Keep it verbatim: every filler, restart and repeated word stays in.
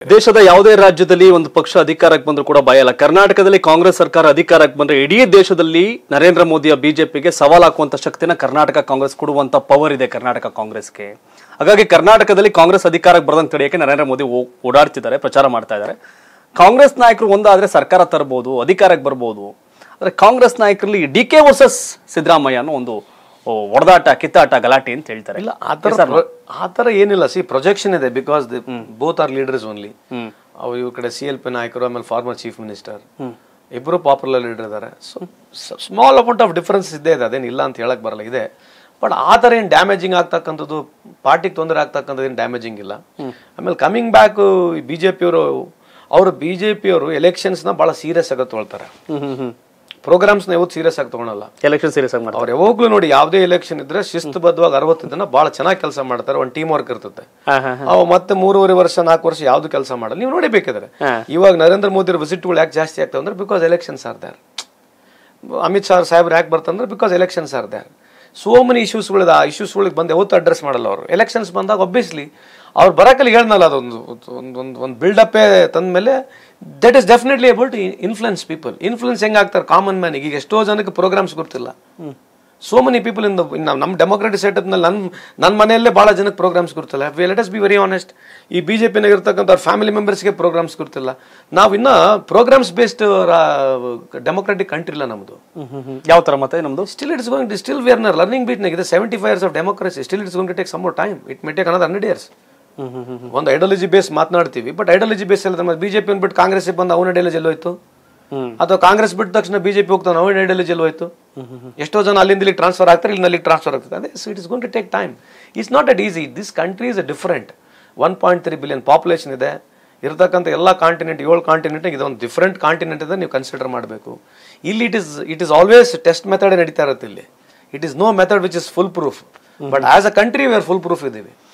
ದೇಶದ ಯಾವುದೇ ರಾಜ್ಯದಲ್ಲಿ ಒಂದು ಪಕ್ಷ ಅಧಿಕಾರಕ್ಕೆ ಬಂದರೂ ಕೂಡ ಭಯ ಇಲ್ಲ. ಕರ್ನಾಟಕದಲ್ಲಿ ಕಾಂಗ್ರೆಸ್ ಸರ್ಕಾರ ಅಧಿಕಾರಕ್ಕೆ ಬಂದ್ರೆ ಇಡೀ ದೇಶದಲ್ಲಿ ನರೇಂದ್ರ ಮೋದಿಯ ಬಿಜೆಪಿಗೆ ಸವಾಲು ಹಾಕುವಂತ ಶಕ್ತಿನ ಕರ್ನಾಟಕ ಕಾಂಗ್ರೆಸ್ ಕೊಡುವಂತ ಪವರ್ ಇದೆ ಕರ್ನಾಟಕ ಕಾಂಗ್ರೆಸ್ಗೆ. ಹಾಗಾಗಿ ಕರ್ನಾಟಕದಲ್ಲಿ ಕಾಂಗ್ರೆಸ್ ಅಧಿಕಾರಕ್ಕೆ ಬರದಂತೆ ತಡೆಯಕ್ಕೆ ನರೇಂದ್ರ ಮೋದಿ ಓಡಾಡ್ತಿದ್ದಾರೆ, ಪ್ರಚಾರ ಮಾಡ್ತಾ ಇದ್ದಾರೆ. ಕಾಂಗ್ರೆಸ್ ನಾಯಕರು ಒಂದಾದ್ರೆ ಸರ್ಕಾರ ತರಬಹುದು, ಅಧಿಕಾರಕ್ಕೆ ಬರ್ಬೋದು. ಆದ್ರೆ ಕಾಂಗ್ರೆಸ್ ನಾಯಕರಲ್ಲಿ ಡಿ ಕೆ ವರ್ಸಸ್ ಸಿದ್ದರಾಮಯ್ಯ ಅನ್ನೋ ಒಂದು ಹೊಡೆದಾಟ, ಕಿತ್ತಾಟ, ಗಲಾಟೆ ಅಂತ ಹೇಳ್ತಾರೆ. ಇಲ್ಲ, ಆ ತರ ಏನಿಲ್ಲ. ಸಿ ಪ್ರೊಜೆಕ್ಷನ್ ಇದೆ, because both are leaders only. ಅವ್ರು ಇವ್ರ ಕಡೆ ಸಿ ಎಲ್ ಪಿ ನಾಯಕರು, ಆಮೇಲೆ ಫಾರ್ಮರ್ ಚೀಫ್ ಮಿನಿಸ್ಟರ್, ಇಬ್ರು ಪಾಪ್ಯುಲರ್ ಲೀಡರ್ ಇದ್ದಾರೆ. So small amount of difference ಇದ್ದೇ ಇದೆ, ಅದೇನು ಇಲ್ಲ ಅಂತ ಹೇಳಕ್ ಬರಲ್ಲ, ಇದೆ. ಬಟ್ ಆ ಥರ ಏನು ಡ್ಯಾಮೇಜಿಂಗ್ ಆಗ್ತಕ್ಕಂಥದ್ದು, ಪಾರ್ಟಿಗೆ ತೊಂದರೆ ಆಗ್ತಕ್ಕಂಥದ್ದು ಏನು ಡ್ಯಾಮೇಜಿಂಗ್ ಇಲ್ಲ. ಆಮೇಲೆ ಕಮಿಂಗ್ ಬ್ಯಾಕ್, ಬಿಜೆಪಿಯವರು ಅವರು ಬಿಜೆಪಿಯವರು ಎಲೆಕ್ಷನ್ಸ್ನ ಭಾಳ ಸೀರಿಯಸ್ ಆಗಿ ತೊಗೊಳ್ತಾರೆ. ಪ್ರೋಗ್ರಾಮ್ಸ್ನ ಯಾವತ್ತು ಸೀರಿಯಸ್ ಆಗಿ ತಗೊಳಲ್ಲ, ಎಲೆಕ್ಷನ್ ಸೀರಿಯಸ್ ಆಗಿ ಮಾಡ್ತಾರೆ. ಅವ್ರು ಯಾವಾಗ್ಲೂ ನೋಡಿ, ಯಾವುದೇ ಎಲೆಕ್ಷನ್ ಇದ್ರೆ ಶಿಸ್ತುಬದ್ಧವಾಗಿ ಅರವತ್ತು ದಿನ ಭಾಳ ಚೆನ್ನಾಗಿ ಕೆಲಸ ಮಾಡ್ತಾರೆ. ಒಂದು ಟೀಮ್ ವರ್ಕ್ ಇರ್ತದೆ. ಅವು ಮತ್ತೆ ಮೂರುವರೆ ವರ್ಷ ನಾಲ್ಕು ವರ್ಷ ಯಾವ್ದು ಕೆಲಸ ಮಾಡಲ್ಲ. ನೀವು ನೋಡಿ ಬೇಕಾದ್ರೆ ಇವಾಗ ನರೇಂದ್ರ ಮೋದಿ ವಿಸಿಟ್ಗಳು ಯಾಕೆ ಜಾಸ್ತಿ ಆಗ್ತವೆ ಅಂದ್ರೆ because elections are there. Amit Shah ಸಾಹೇಬ್ರು ಯಾಕೆ ಬರ್ತಾರೆ because elections are there. So many ಇಶ್ಯೂಸ್ಗಳಿದೆ. ಆ ಇಶ್ಯೂಸ್ಗಳಿಗೆ ಬಂದು ಯಾವತ್ತು ಅಡ್ರೆಸ್ ಮಾಡಲ್ಲ ಅವರು. ಎಲೆಕ್ಷನ್ಸ್ ಬಂದಾಗ ಒಬ್ವಿಯಸ್ಲಿ ಅವ್ರು ಬರೋಕಲ್ಲಿ ಹೇಳ್ನಲ್ಲ, ಅದೊಂದು ಒಂದು ಒಂದು ಬಿಲ್ಡಪ್ಪೇ ತಂದ ಮೇಲೆ that is definitely able to influence people. Influence ಹೆಂಗೆ ಆಗ್ತಾರೆ ಕಾಮನ್ ಮ್ಯಾನಿಗೆ? ಈಗ ಎಷ್ಟೋ ಜನಕ್ಕೆ ಪ್ರೋಗ್ರಾಮ್ಸ್ ಗೊತ್ತಿಲ್ಲ. So many people in the ನಮ್ಮ ಡೆಮೋಕ್ರೆಟಿಕ್ ಸೆಟಪ್ ನಲ್ಲಿ ನನ್ನ ನನ್ನ ಮನೆಯಲ್ಲೇ ಭಾಳ ಜನಕ್ಕೆ ಪ್ರೋಗ್ರಾಮ್ಸ್ ಗೊತ್ತಿಲ್ಲ. Let us be very honest. ಈ ಬಿಜೆಪಿನಾಗ ಇರ್ತಕ್ಕಂಥ ಅವ್ರ ಫ್ಯಾಮಿಲಿ ಮೆಂಬರ್ಸ್ಗೆ ಪ್ರೋಗ್ರಾಮ್ಸ್ ಗೊತ್ತಿಲ್ಲ. ನಾವು ಇನ್ನ ಪ್ರೋಗ್ರಾಮ್ಸ್ ಬೇಸ್ಡ್ ಡೆಮೋಕ್ರೆಟಿಕ್ ಕಂಟ್ರಿ ಇಲ್ಲ ನಮ್ದು. ಯಾವ ತರ ಮತ್ತೆ ನಮ್ದು still it's going still we are ನ ಲರ್ನಿಂಗ್ ಬೀಟ್ ನಾಗಿದೆ. Seventy five years of democracy. Still it's going to take some more time. It may take another hundred years. ಒಂದು ideology base ಮಾತನಾಡ್ತೀವಿ, ಬಟ್ ಐಡಿಯಾಲಜಿ ಬೇಸ್ ಎಲ್ಲ BJP ಬಿಟ್ಟು ಕಾಂಗ್ರೆಸ್ ಬಂದು ಅವನ ideology ಎಲ್ಲ ಹೋಯ್ತು, ಅಥವಾ ಕಾಂಗ್ರೆಸ್ ಬಿಟ್ಟ ತಕ್ಷಣ ಬಿಜೆಪಿ ಹೋಗ್ತಾನೆ ಅವನ ಐಡಿಯಾಲಜಿ ಎಲ್ಲ ಹೋಯ್ತು. ಎಷ್ಟೋ ಜನ ಅಲ್ಲಿಂದ ಇಲ್ಲಿ ಟ್ರಾನ್ಸ್ಫರ್ ಆಗ್ತಾರೆ, ಇಲ್ಲಿ ಟ್ರಾನ್ಸ್ಫರ್ ಆಗ್ತದೆ. ಅದೇ so it is going to take time. It's not at easy. This country is different. One point three billion population ಇದೆ. ಇರತಕ್ಕಂಥ ಎಲ್ಲ ಕಾಂಟಿನೆಂಟ್, ಏಳು ಕಾಂಟಿನೆಂಟ್ ಇದೊಂದು ಡಿಫರೆಂಟ್ ಕಾಂಟಿನೆಂಟ್ ಇದೆ. ನೀವು ಕನ್ಸಿಡರ್ ಮಾಡಬೇಕು. ಇಲ್ಲಿ it is it is always test method ನಡೀತಾ ಇರುತ್ತೆ. ಇಲ್ಲಿ it is no method which is foolproof. But as a country we are foolproof ಇದ್ದೀವಿ.